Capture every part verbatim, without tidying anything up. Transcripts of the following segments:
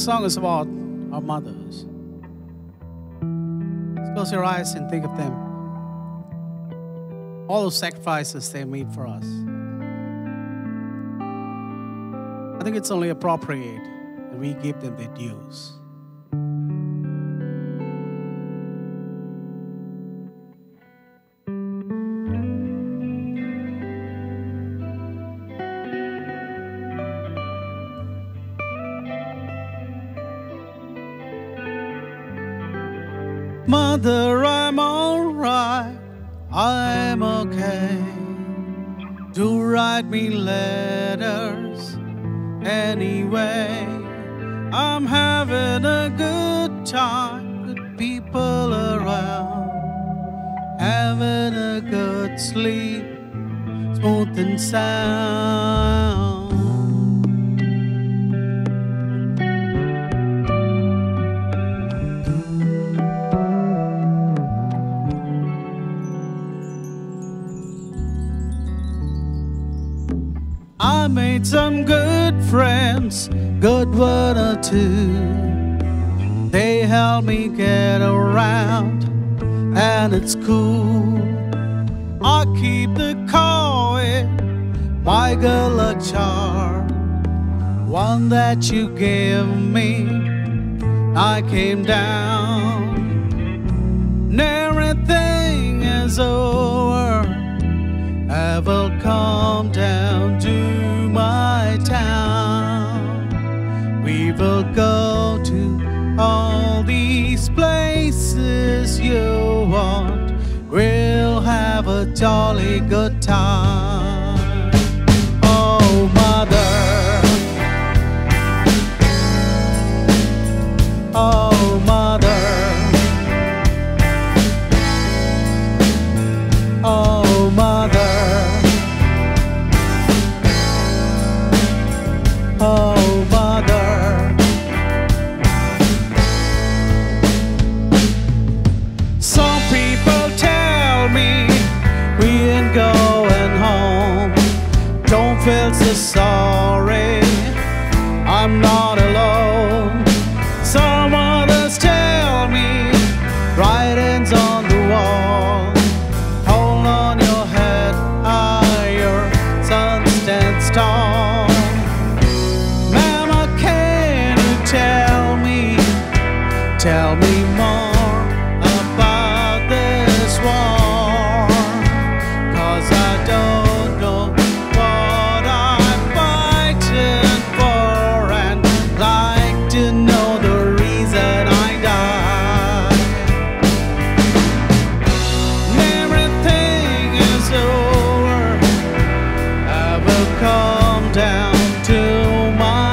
song is about our mothers. Close your eyes and think of them. All those sacrifices they made for us. I think it's only appropriate that we give them their dues. Mother, I'm alright, I'm okay. Do write me letters anyway. I'm having a good time, good people around, having a good sleep, smooth and sound. I made some good friends, good one or two. They help me get around, and it's cool. I keep the coin, my good luck charm, one that you gave me. I came down, and everything is over. I will come down to my town. We will go to all these places you want. We'll have a jolly good time. Oh, mother. Oh, mother. Oh, mother. Oh, mother. Some people tell me we ain't going home. Don't feel so sorry, I'm not alone. Some others tell me writing's on the wall. Hold on your head higher, sun stands tall. Tell me, tell me more about this war, 'cause I don't know what I'm fighting for, and like to know the reason I died. Everything is over, I will come down to my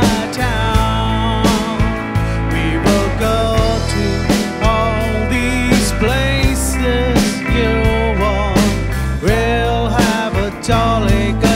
jolly good.